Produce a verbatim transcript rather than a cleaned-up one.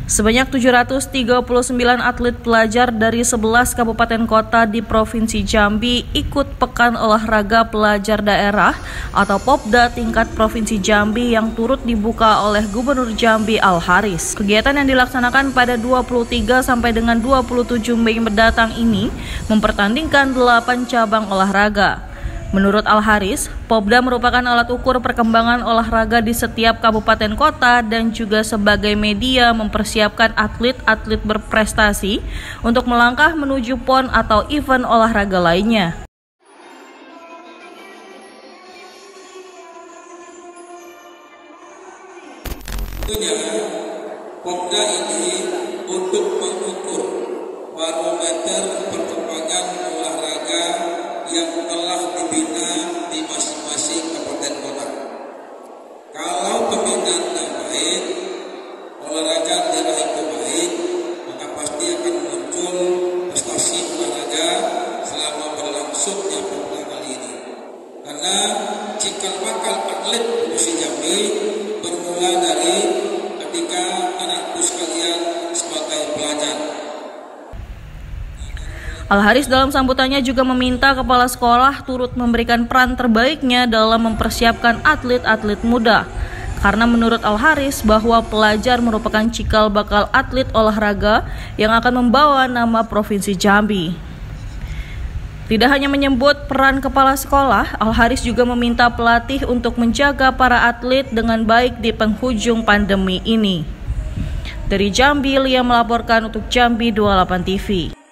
Sebanyak tujuh ratus tiga puluh sembilan atlet pelajar dari sebelas kabupaten kota di Provinsi Jambi ikut Pekan Olahraga Pelajar Daerah atau Popda tingkat Provinsi Jambi yang turut dibuka oleh Gubernur Jambi Al-Haris. Kegiatan yang dilaksanakan pada dua puluh tiga sampai dengan dua puluh tujuh Mei mendatang ini mempertandingkan delapan cabang olahraga. Menurut Al-Haris, Popda merupakan alat ukur perkembangan olahraga di setiap kabupaten kota dan juga sebagai media mempersiapkan atlet-atlet berprestasi untuk melangkah menuju P O N atau event olahraga lainnya. Tentunya Popda ini untuk mengukur barometer perkembangan olahraga yang telah dibina di masing-masing kabupaten kota. Kalau pembinaannya baik, olahraga daerah itu baik, maka pasti akan muncul prestasi olahraga selama berlangsungnya Popda kali ini. Karena cikal bakal atlet Provinsi Jambi bermula dari ketika anakku sekalian sebagai pelajar. Al-Haris dalam sambutannya juga meminta kepala sekolah turut memberikan peran terbaiknya dalam mempersiapkan atlet-atlet muda. Karena menurut Al-Haris bahwa pelajar merupakan cikal bakal atlet olahraga yang akan membawa nama Provinsi Jambi. Tidak hanya menyebut peran kepala sekolah, Al-Haris juga meminta pelatih untuk menjaga para atlet dengan baik di penghujung pandemi ini. Dari Jambi, Lia melaporkan untuk Jambi dua puluh delapan T V.